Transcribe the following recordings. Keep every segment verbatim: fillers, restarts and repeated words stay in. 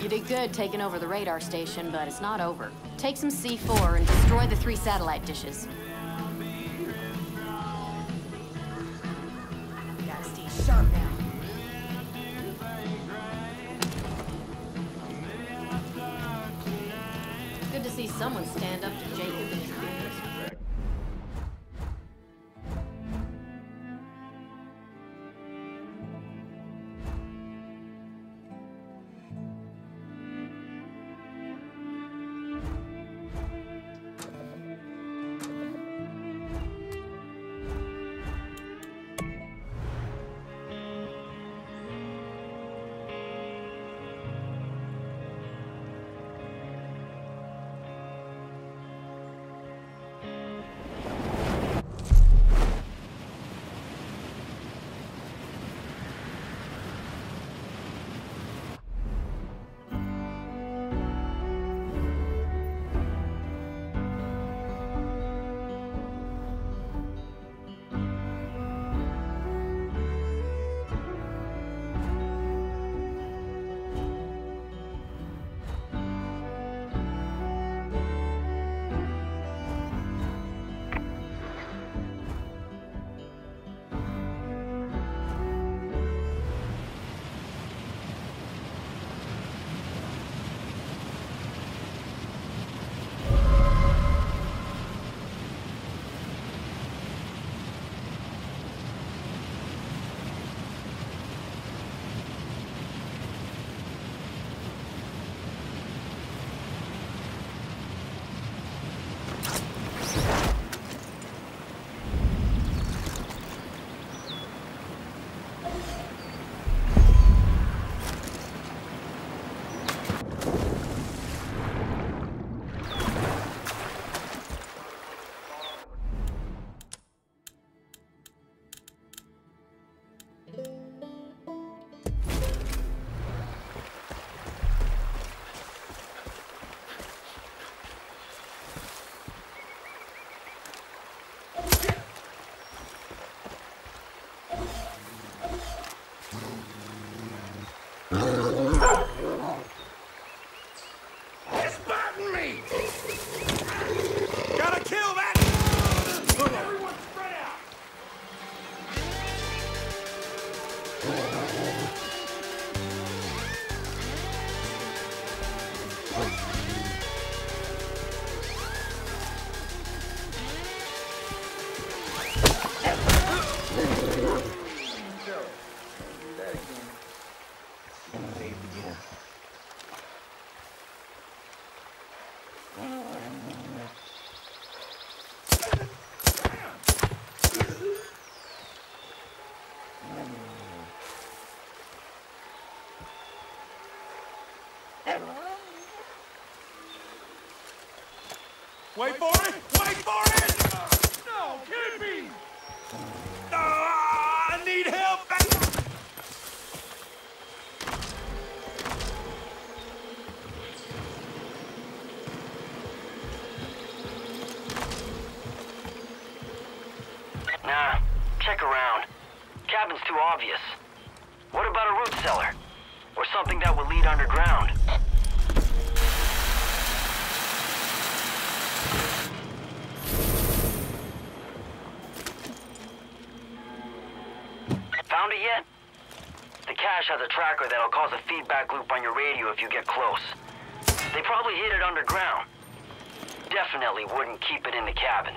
You did good taking over the radar station, but it's not over. Take some C four and destroy the three satellite dishes. Gotta stay sharp now. Good to see someone stand up to Jacob and his peers. It's biting me! Gotta kill that! Everyone spread out! Wait for it! Wait for it! No, can't be! Ah, I need help! Nah, check around. Cabin's too obvious. What about a root cellar? Or something that will lead underground? Found it yet? The cache has a tracker that'll cause a feedback loop on your radio if you get close. They probably hid it underground. Definitely wouldn't keep it in the cabins.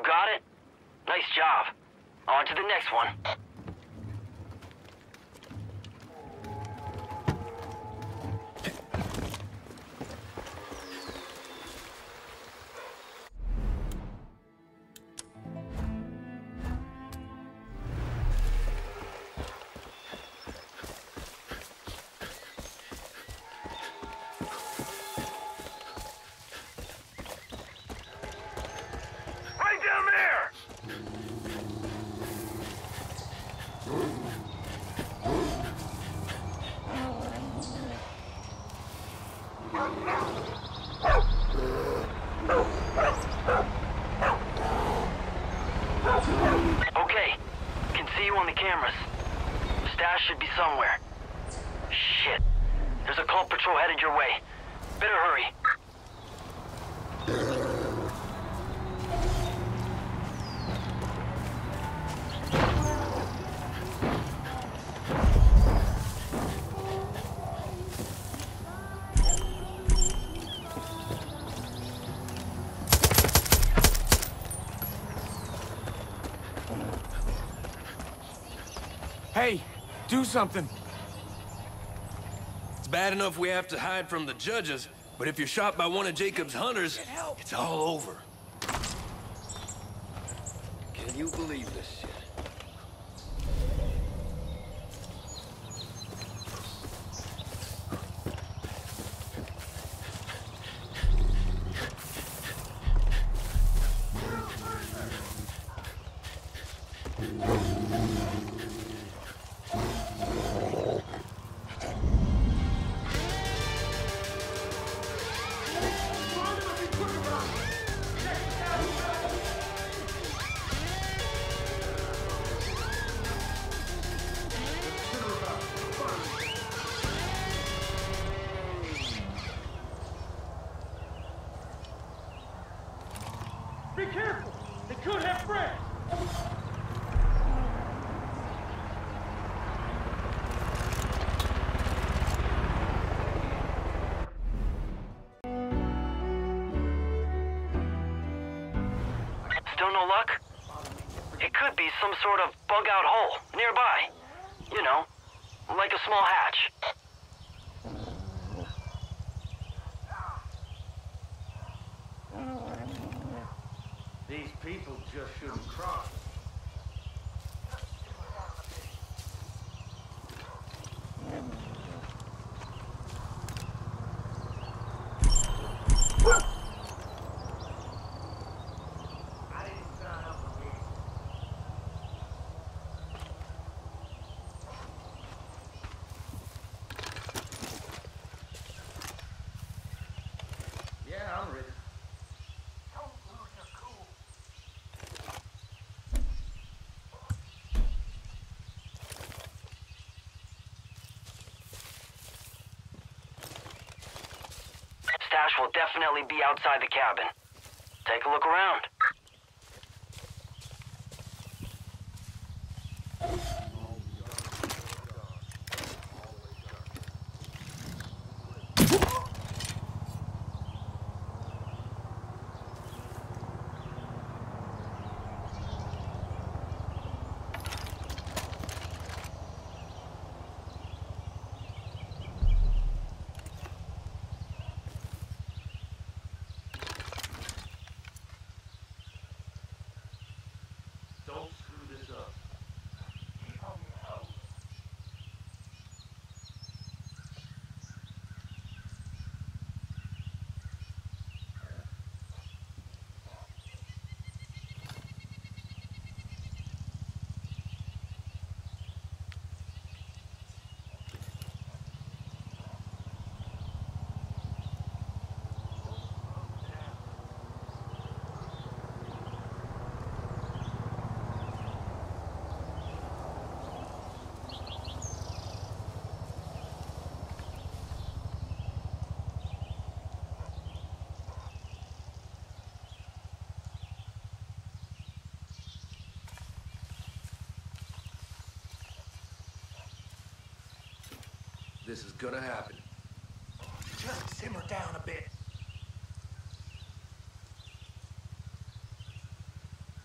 got it? Nice job. On to the next one. Right down there! Okay, can see you on the cameras. Stash should be somewhere. Shit, there's a cult patrol headed your way. Better hurry. Hey, do something. It's bad enough we have to hide from the judges, but if you're shot by one of Jacob's hunters, it's all over. Can you believe this shit? Be careful! They could have friends! Still no luck? It could be some sort of bug-out hole nearby. You know, like a small hatch. These people just shouldn't cross. Yeah, I'm ready. Stash will definitely be outside the cabin. Take a look around. Don't screw this up. This is gonna happen. Just simmer down a bit.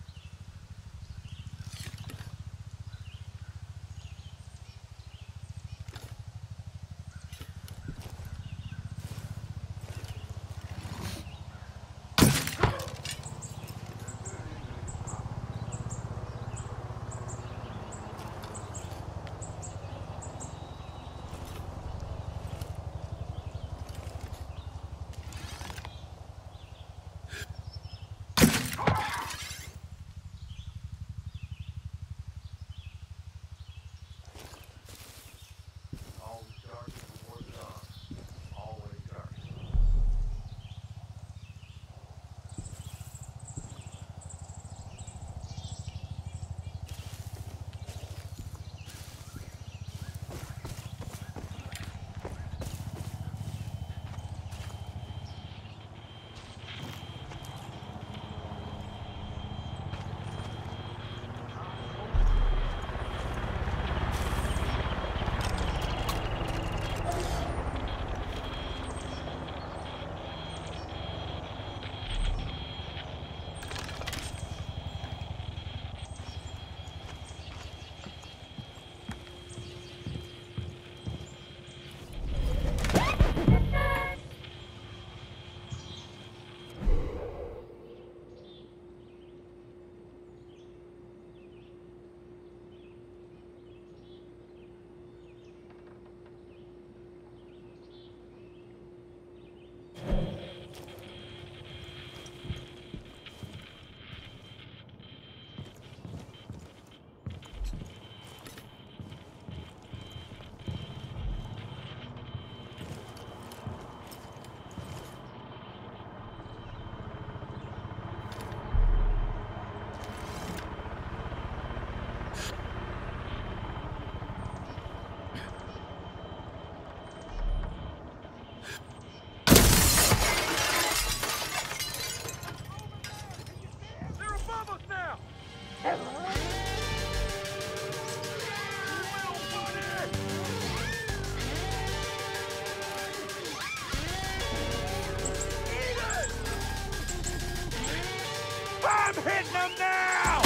above us now! I'm hitting them now!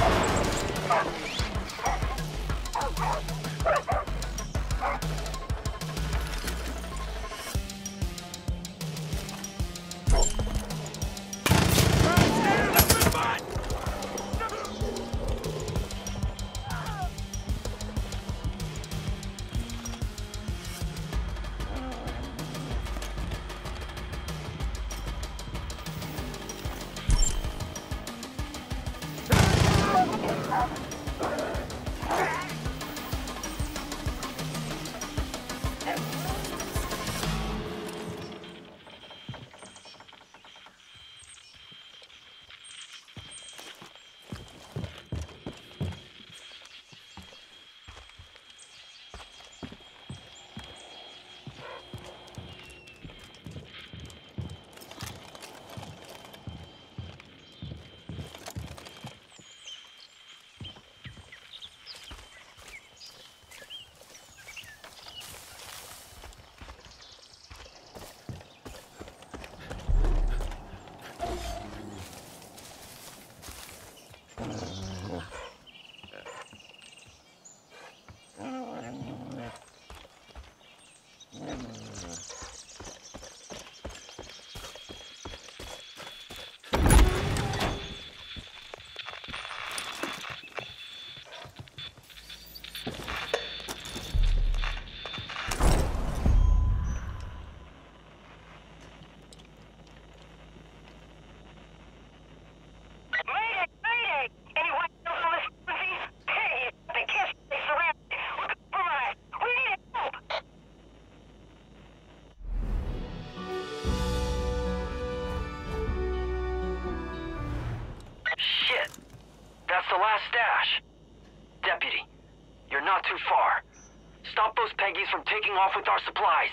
That's the last stash. Deputy, you're not too far. Stop those Peggies from taking off with our supplies.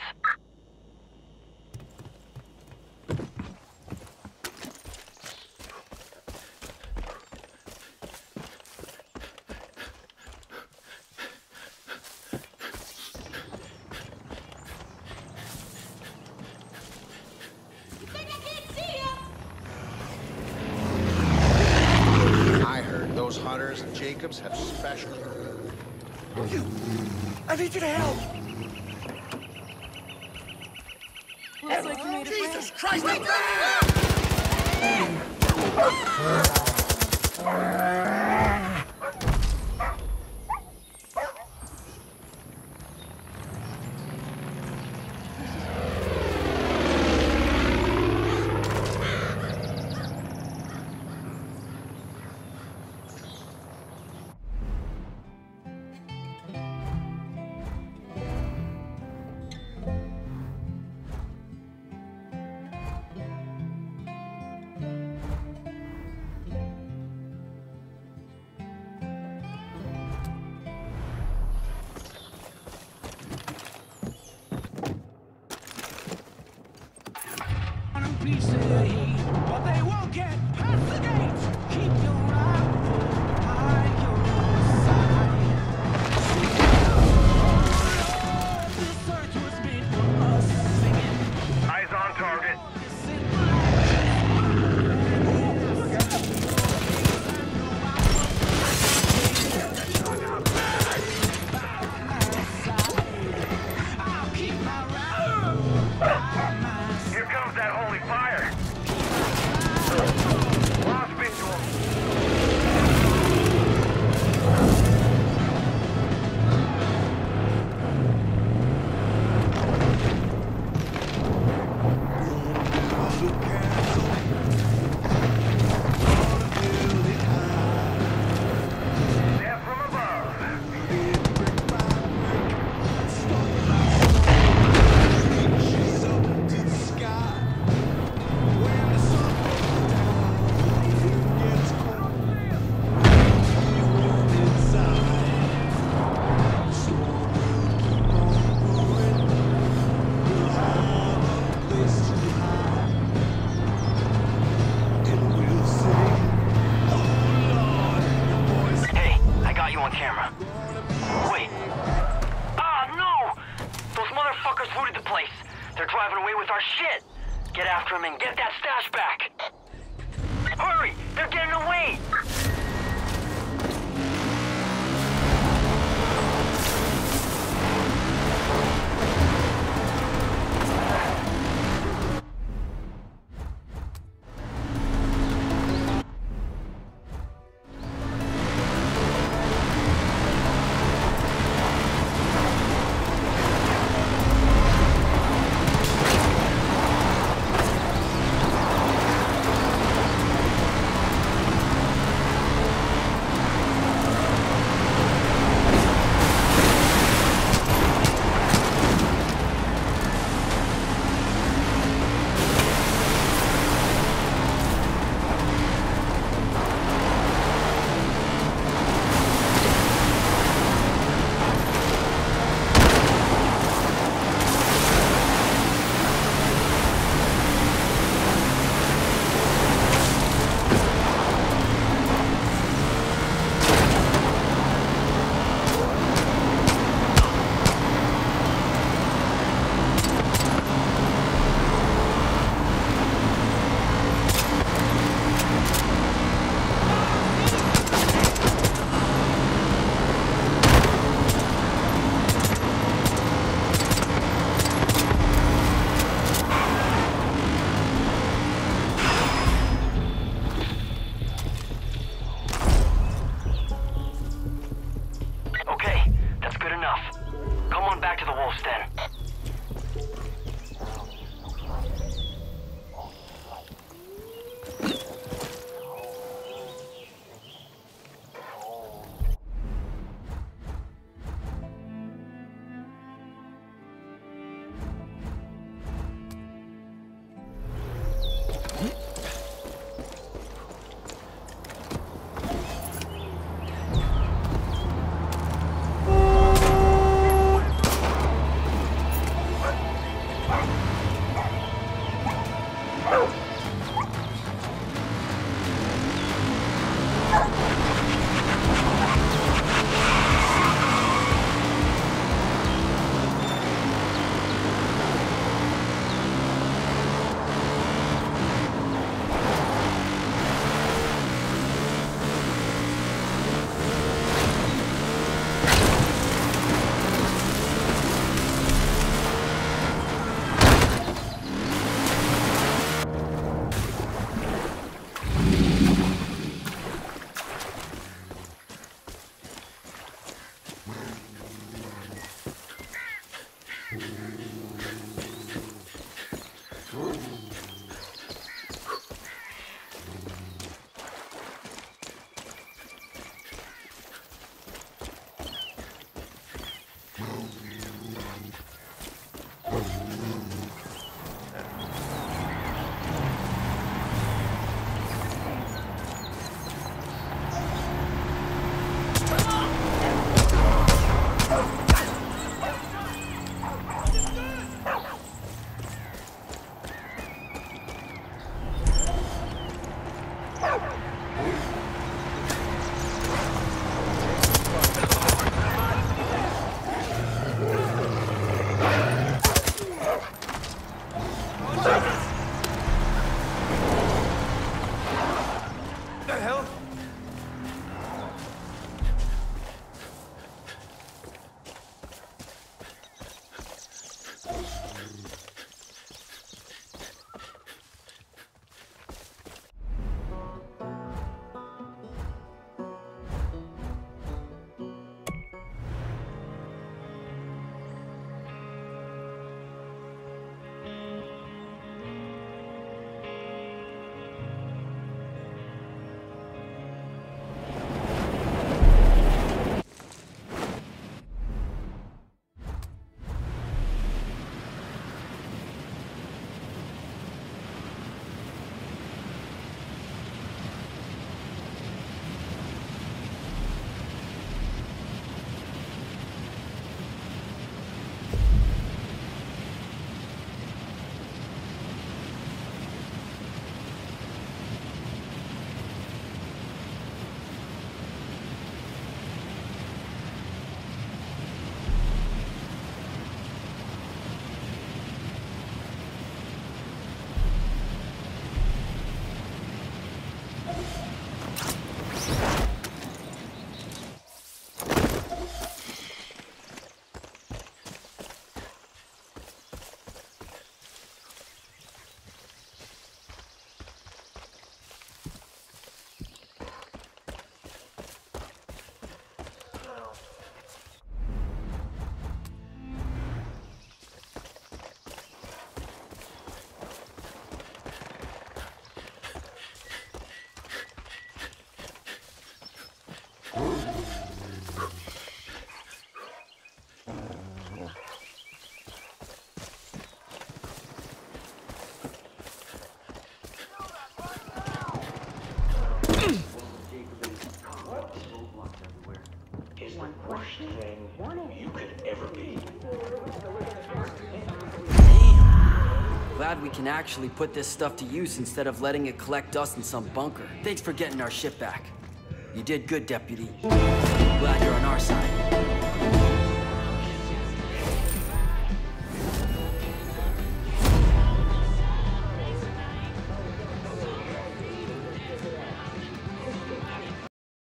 Those hunters and Jacobs have special. You! I need you to help! Looks like you made a friend. Jesus Christ! Wait, camera. Wait. Ah, no! Those motherfuckers looted the place. They're driving away with our shit. Get after them and get that stash back. Hurry! They're getting away! glad we can actually put this stuff to use instead of letting it collect dust in some bunker. Thanks for getting our shit back. You did good, Deputy. Glad you're on our side.